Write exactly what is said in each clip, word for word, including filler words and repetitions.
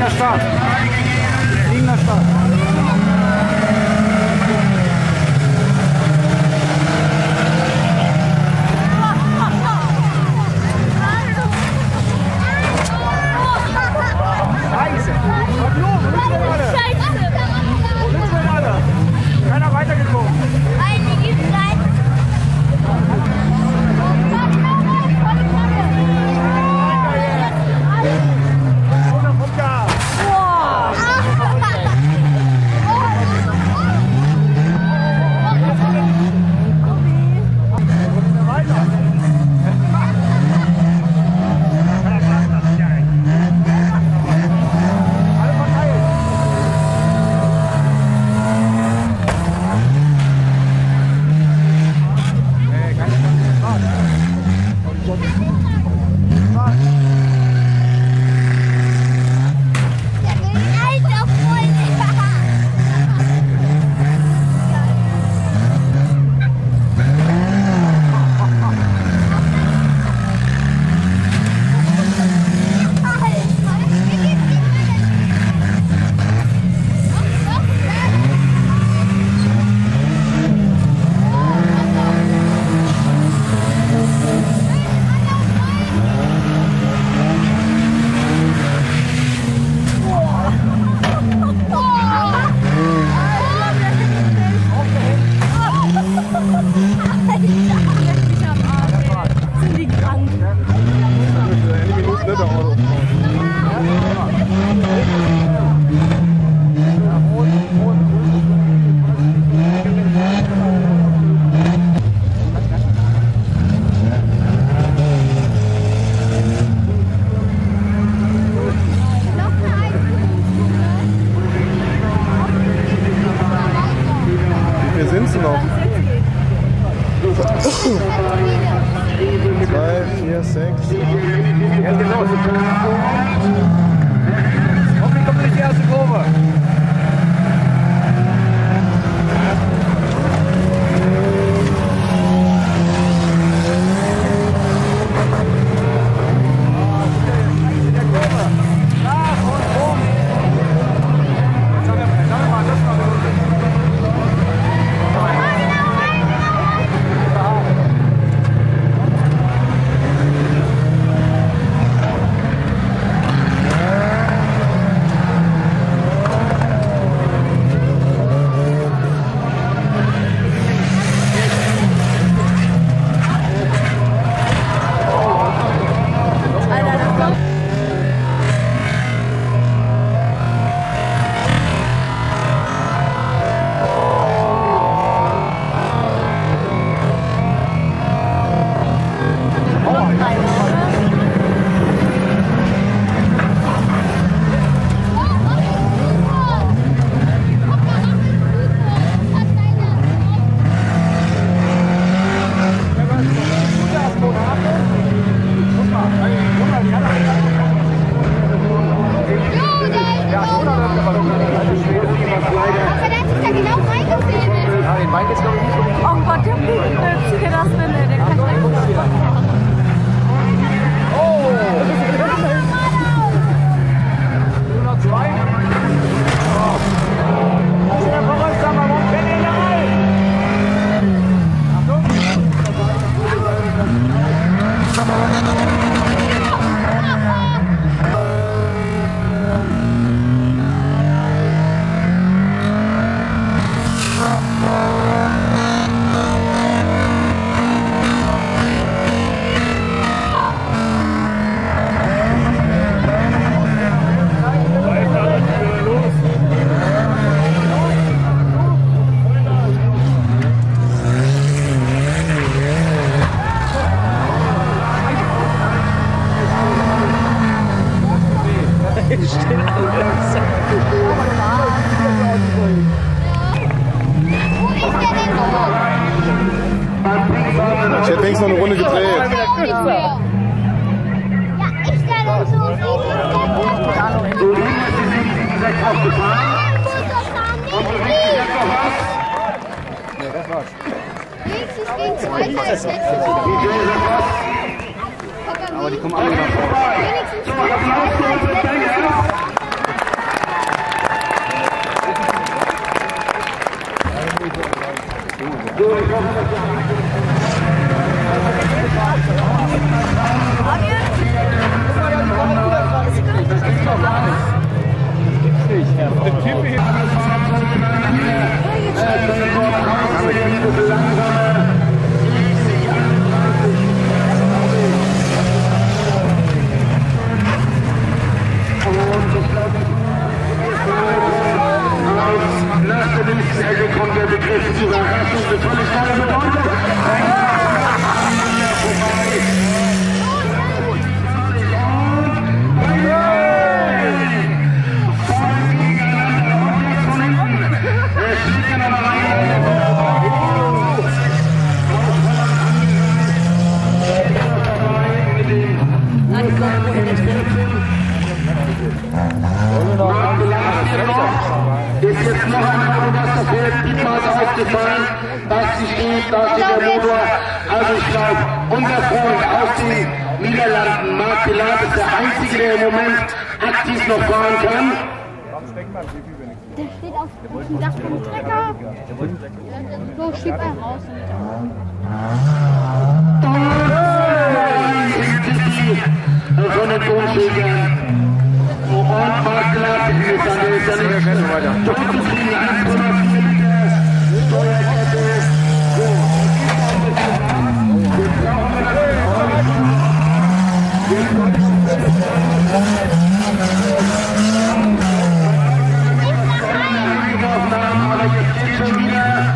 Fliegender Start. Fliegender Start. Scheiße! Wo sind wir alle? Keiner weitergekommen. Eine gibt es ein. Zwei, vier, sechs. Jetzt geht's los. Hoffentlich kommt nicht die erste Kurve. Oh Gott, der Blütenblödsinn, der das bin, der kann gleich machen. Oh! hundertzwei. Das ist der Verrückte, warum fährt ihr da rein? Achtung! Ich hätte wenigstens noch eine Runde gedreht. Ja, ich stelle so viel. Du liebst die siebzig sechs aufgefahren. Und du liebst dich jetzt noch was? Nee, das war's. Wenigstens gegen zwei ist letzte Aber die kommen alle noch. Wenigstens zwei ist letzte. steht, da steht der Motor. Also ich glaube, unser Freund aus den Niederlanden, Marc Pilat, ist der Einzige, der im Moment aktiv noch fahren kann. Der steht auf dem Dach vom Trecker. So, schieb einen raus. Von den Tonschlägern. Und Marc Pilat ist dann ist dann nicht weiter. eins Komma vier Liter Steuerkette. Jetzt brauchen wir aber jetzt geht schon wieder.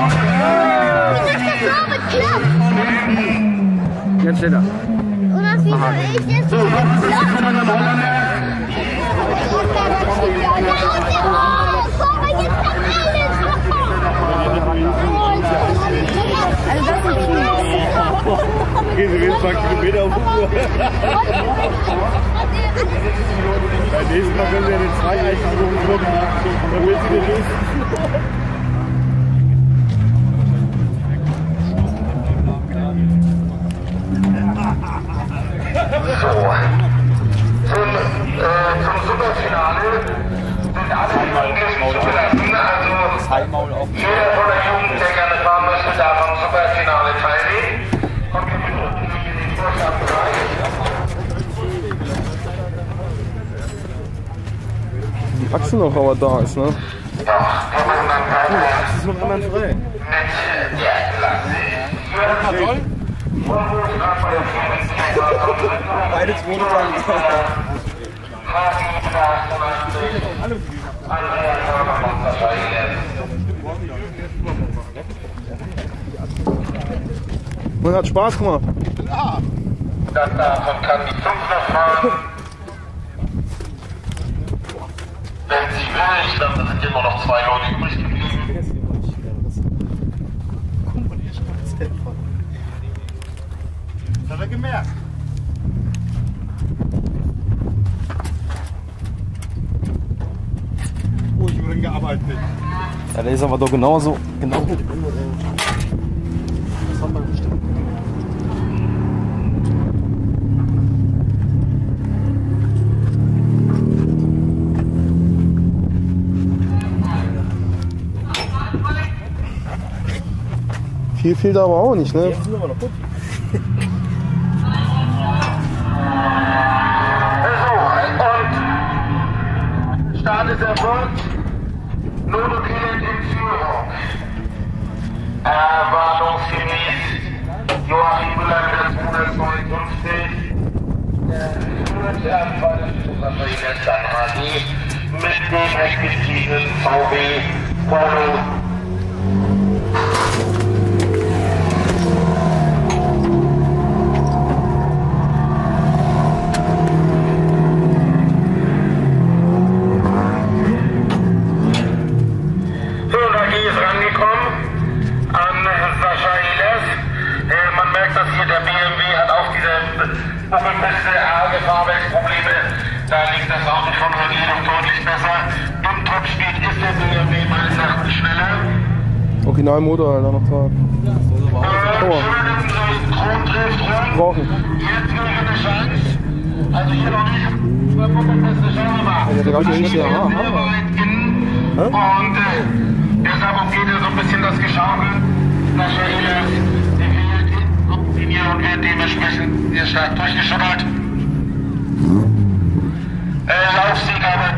Jetzt steht er. Und das wie soll ich jetzt? So, was ist das für eine Holländer? Also das ist viel. Okay, Sie gehen zwei Kilometer auf Uhr. Beim nächsten Mal können Sie ja den Zweieichen drücken. Dann will Sie den nächsten. So, zum, äh, zum Superfinale sind alle Jungen zugelassen, also jeder von der Jugend, der gerne fahren möchte, darf am Superfinale teilnehmen. Und wir begrüßen hier den Vorschlagbereich. Die Achse noch, aber da ist, ne? Doch, die machen dann teilnehmen. Das ist noch einmal frei. Mit der Klasse. Beide zweite Tage. Man hat Spaß gemacht. Dann davon kann die fünf noch fahren. Wenn sie will, dann sind immer noch zwei Leute übrig geblieben. Das hat er gemerkt. Oh, ich würde gearbeitet. Ja, der ist aber doch genauso. Genau. Das hat man bestimmt. Viel fehlt aber auch nicht, ne? Jetzt sind wir noch gut. Und Start ist erfolgt. Nodo Killet in Führung. Erwartungsgemäß Joachim Müller mit der zweihundertneunundfünfzig. Der führende Anfall des Superfahrers dann H D mit dem rechtgestiegenen V W Polo. Der B M W hat auch diese Opelpiste A-Gefahrwerksprobleme. Da liegt das Auto von René noch deutlich besser. Im Topspeed ist der B M W meines Erachtens schneller. Originalmotor, Alter, noch dran. Äh, Kron trifft rum. Brauchen. Jetzt wäre eine Chance. Also hier noch nicht. Zur Opelpiste, schauen wir mal. Ja, der Rache ist ja sehr weit innen. Und äh, deshalb geht er so ein bisschen das Geschaukel. Sascha Ehlers, der fehlt hier und wird dementsprechend sehr stark durchgeschubbert. Äh, Laufsieg aber